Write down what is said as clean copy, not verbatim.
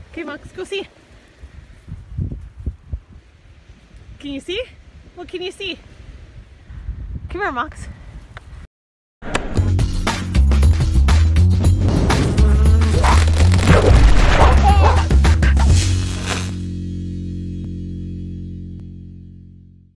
Okay, Mox, go see. Can you see? What can you see? Come here, Mox.